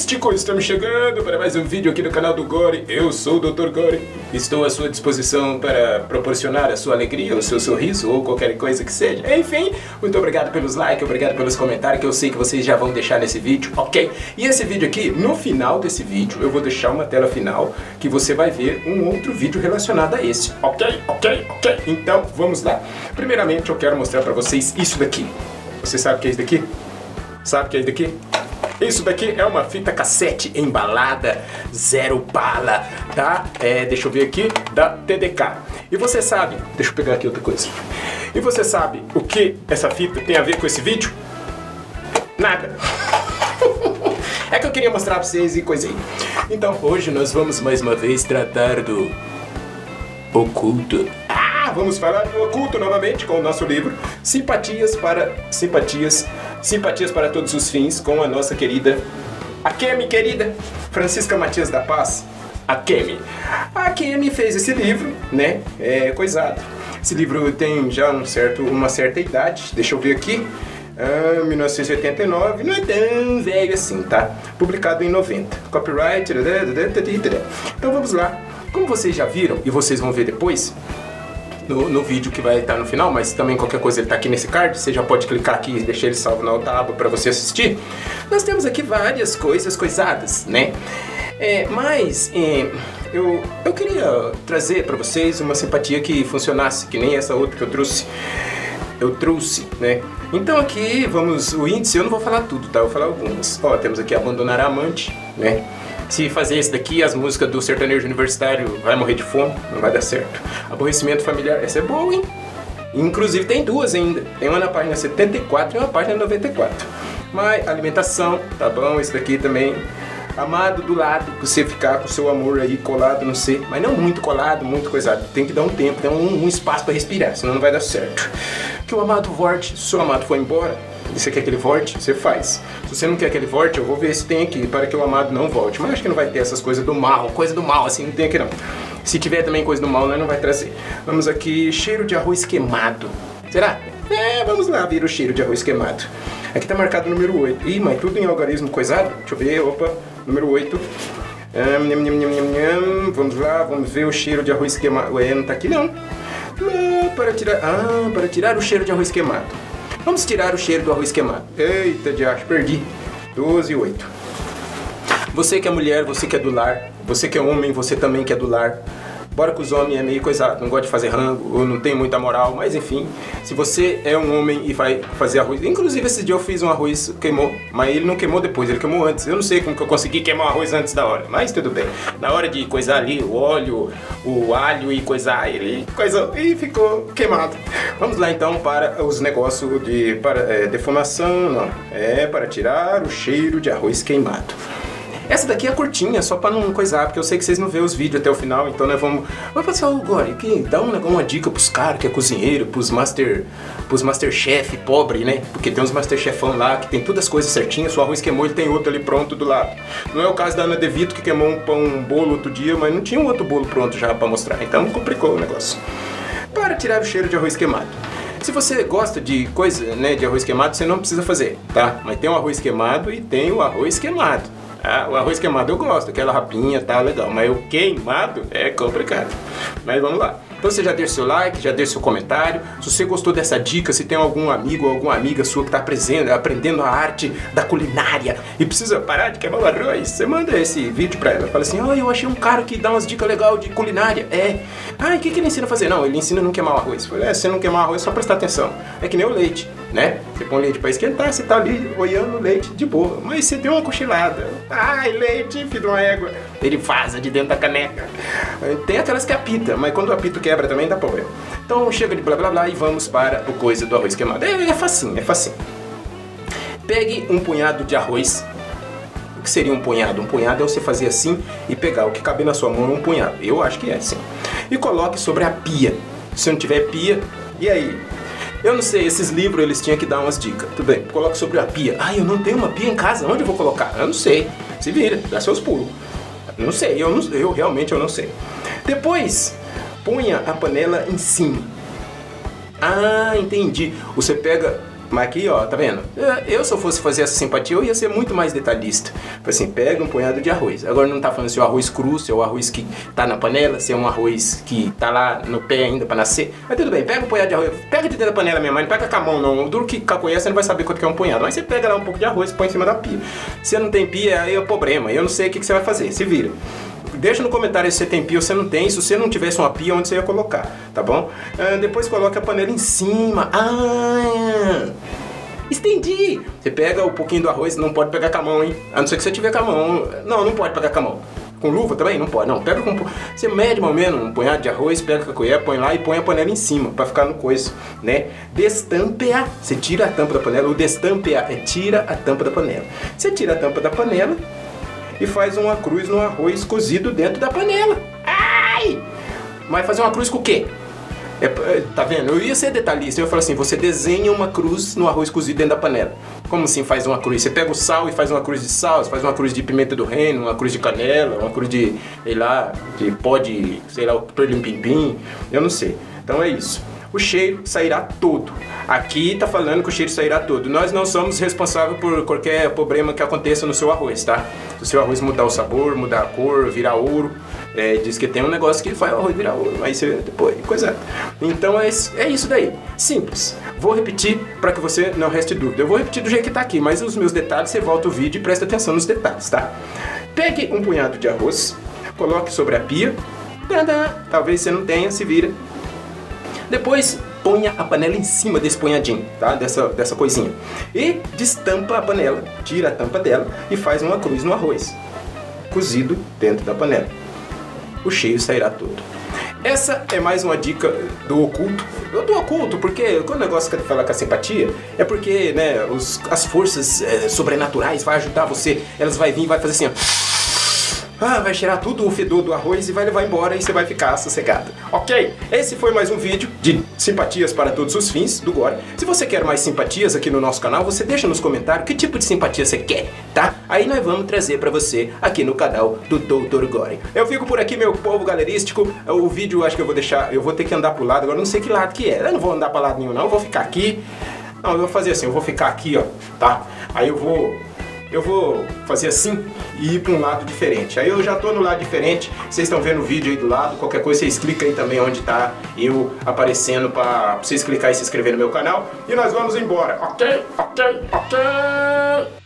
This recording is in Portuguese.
místicos, estamos chegando para mais um vídeo aqui no canal do Gore. Eu sou o Dr. Gore, estou à sua disposição para proporcionar a sua alegria, o seu sorriso ou qualquer coisa que seja. Enfim, muito obrigado pelos likes, obrigado pelos comentários que eu sei que vocês já vão deixar nesse vídeo, ok? E esse vídeo aqui, no final desse vídeo, eu vou deixar uma tela final que você vai ver um outro vídeo relacionado a esse, ok? Então, vamos lá. Primeiramente, eu quero mostrar para vocês isso daqui. Você sabe o que é isso daqui? Sabe o que é isso daqui? Isso daqui é uma fita cassete embalada, zero bala, tá? Deixa eu ver aqui, da TDK. E você sabe, deixa eu pegar aqui outra coisa. E você sabe o que essa fita tem a ver com esse vídeo? Nada. É que eu queria mostrar pra vocês e coisa aí. Então, hoje nós vamos mais uma vez tratar do oculto. Vamos falar do oculto novamente com o nosso livro Simpatias para Todos os Fins, com a nossa querida, a Kemi querida, Francisca Matias da Paz, a Kemi. A Kemi fez esse livro, né, coisado. Esse livro tem já uma certa idade, deixa eu ver aqui, 1989, não é tão velho assim, tá? Publicado em 90, copyright, então vamos lá. Como vocês já viram, e vocês vão ver depois, no vídeo que vai estar no final, mas também qualquer coisa ele está aqui nesse card, você já pode clicar aqui e deixar ele salvo na outra aba para você assistir. Nós temos aqui várias coisas coisadas, né? Eu queria trazer para vocês uma simpatia que funcionasse, que nem essa outra que eu trouxe, né? Então aqui vamos, o índice eu não vou falar tudo, tá? Eu vou falar algumas. Ó, temos aqui Abandonar a Amante, né? Se fazer esse daqui, as músicas do sertanejo universitário vai morrer de fome, não vai dar certo. Aborrecimento familiar, essa é boa, hein? Inclusive tem duas ainda. Tem uma na página 74 e uma na página 94. Mas alimentação, tá bom, esse daqui também. Amado do lado, você ficar com o seu amor aí colado no ser, mas não muito colado, muito coisado. Tem que dar um tempo, tem um espaço para respirar, senão não vai dar certo. Que o amado volte, se o seu amado for embora, e você quer que ele volte, você faz. Se você não quer que ele volte, eu vou ver se tem aqui para que o amado não volte. Mas acho que não vai ter essas coisas do mal, coisa do mal assim, não tem aqui não. Se tiver também coisa do mal, né, não vai trazer. Vamos aqui, cheiro de arroz queimado. Será? Vamos lá ver o cheiro de arroz queimado. Aqui tá marcado o número 8. Ih, mas tudo em algarismo coisado? Deixa eu ver, opa, número 8. Vamos lá, vamos ver o cheiro de arroz queimado. Ué, não tá aqui não. Para tirar o cheiro de arroz queimado. Vamos tirar o cheiro do arroz queimado. Eita, diacho, perdi. 12 e 8. Você que é mulher, você que é do lar. Você que é homem, você também que é do lar. Bora que os homens é meio coisado, não gosta de fazer rango, ou não tem muita moral, mas enfim. Se você é um homem e vai fazer arroz... Inclusive esse dia eu fiz um arroz, queimou, mas ele não queimou depois, ele queimou antes. Eu não sei como que eu consegui queimar o arroz antes da hora, mas tudo bem. Na hora de coisar ali o óleo, o alho e coisar ele, coisou e ficou queimado. Vamos lá então para os negócios de defumação, não. Para tirar o cheiro de arroz queimado. Essa daqui é curtinha, só pra não coisar, porque eu sei que vocês não vê os vídeos até o final, então nós vamos passar o Gore, que dá uma dica pros caras que é cozinheiro, pros Masterchef pobre, né? Porque tem uns Masterchefão lá que tem todas as coisas certinhas, se o arroz queimou, ele tem outro ali pronto do lado. Não é o caso da Ana De Vito, que queimou um bolo outro dia, mas não tinha um outro bolo pronto já pra mostrar, então complicou o negócio. Para tirar o cheiro de arroz queimado. Se você gosta de coisa, né, de arroz queimado, você não precisa fazer, tá? Mas tem o arroz queimado e tem o arroz queimado. O arroz queimado eu gosto, aquela rapinha tá legal, mas o queimado é complicado. Mas vamos lá. Então você já deixa seu like, já deixa seu comentário. Se você gostou dessa dica, se tem algum amigo ou alguma amiga sua que está aprendendo a arte da culinária e precisa parar de queimar o arroz, você manda esse vídeo pra ela. Fala assim, eu achei um cara que dá umas dicas legais de culinária. O que ele ensina a fazer? Não, ele ensina a não queimar o arroz. Se você não queimar o arroz, é só prestar atenção. É que nem o leite, né? Você põe leite pra esquentar, você tá ali olhando o leite de boa. Mas você deu uma cochilada. Ai, leite, filho de uma égua. Ele vaza de dentro da caneca. Tem aquelas que apita, mas quando o apito quebra também dá problema. Então chega de blá blá blá e vamos para o coisa do arroz queimado. É facinho, é facinho. Pegue um punhado de arroz. O que seria um punhado? Um punhado é você fazer assim e pegar o que cabe na sua mão é um punhado. Eu acho que é assim. E coloque sobre a pia. Se não tiver pia, e aí? Eu não sei, esses livros eles tinham que dar umas dicas. Tudo bem, coloque sobre a pia. Eu não tenho uma pia em casa, onde eu vou colocar? Eu não sei. Se vira, dá seus pulos. Não sei, eu realmente não sei. Depois, ponha a panela em cima. Entendi. Você pega Mas aqui, ó, tá vendo? Eu, se eu fosse fazer essa simpatia, eu ia ser muito mais detalhista. Assim, pega um punhado de arroz. Agora não tá falando se é o arroz cru, se é o arroz que tá na panela, se é um arroz que tá lá no pé ainda pra nascer. Mas tudo bem, pega um punhado de arroz. Pega de dentro da panela mesmo, mas não pega com a mão não. O duro que cacoia, você não vai saber quanto que é um punhado. Mas você pega lá um pouco de arroz e põe em cima da pia. Se não tem pia, aí é o problema. Eu não sei o que você vai fazer. Se vira. Deixa no comentário se você tem pia ou se não tem. Se você não tivesse uma pia, onde você ia colocar, tá bom? Depois coloca a panela em cima. Estendi! Você pega um pouquinho do arroz, não pode pegar com a mão, hein? A não ser que você tiver com a mão. Não pode pegar com a mão. Com luva também? Não pode, não. Pega com... Você mede mais ou menos um punhado de arroz, pega com a colher, põe lá e põe a panela em cima, pra ficar no coiso, né? Destampear. Você tira a tampa da panela. O destampear é tira a tampa da panela. Você tira a tampa da panela e faz uma cruz no arroz cozido dentro da panela. Ai! Mas fazer uma cruz com o quê? Tá vendo? Eu ia ser detalhista. Eu ia falar assim, você desenha uma cruz no arroz cozido dentro da panela. Como assim faz uma cruz? Você pega o sal e faz uma cruz de sal, você faz uma cruz de pimenta do reino, uma cruz de canela, uma cruz de, sei lá, de pó de, sei lá, o perlim-pim-pim. Eu não sei. Então é isso. O cheiro sairá todo. Aqui tá falando que o cheiro sairá todo. Nós não somos responsáveis por qualquer problema que aconteça no seu arroz, tá? Se o seu arroz mudar o sabor, mudar a cor, virar ouro, diz que tem um negócio que faz o arroz virar ouro, mas depois, coisa. Então é isso daí. Simples. Vou repetir para que você não reste dúvida. Eu vou repetir do jeito que tá aqui, mas os meus detalhes, você volta o vídeo e presta atenção nos detalhes, tá? Pegue um punhado de arroz, coloque sobre a pia. Talvez você não tenha, se vira. Depois ponha a panela em cima desse punhadinho, tá? Dessa coisinha. E destampa a panela, tira a tampa dela e faz uma cruz no arroz, cozido dentro da panela. O cheiro sairá todo. Essa é mais uma dica do oculto. Do oculto, porque quando o negócio quer falar com a simpatia, é porque, né, as forças sobrenaturais vão ajudar você. Elas vão vir e vai fazer assim, ó. Vai cheirar tudo o fedor do arroz e vai levar embora e você vai ficar sossegado. Ok? Esse foi mais um vídeo de simpatias para todos os fins do Gore. Se você quer mais simpatias aqui no nosso canal, você deixa nos comentários que tipo de simpatia você quer, tá? Aí nós vamos trazer pra você aqui no canal do Dr. Gore. Eu fico por aqui, meu povo galerístico. O vídeo acho que eu vou deixar, eu vou ter que andar pro lado, agora não sei que lado que é. Eu não vou andar pra lado nenhum não, eu vou ficar aqui. Não, eu vou fazer assim, eu vou ficar aqui, ó, tá? Aí eu vou fazer assim e ir para um lado diferente. Aí eu já tô no lado diferente, vocês estão vendo o vídeo aí do lado, qualquer coisa vocês clicam aí também onde tá eu aparecendo para vocês clicar e se inscrever no meu canal. E nós vamos embora, ok?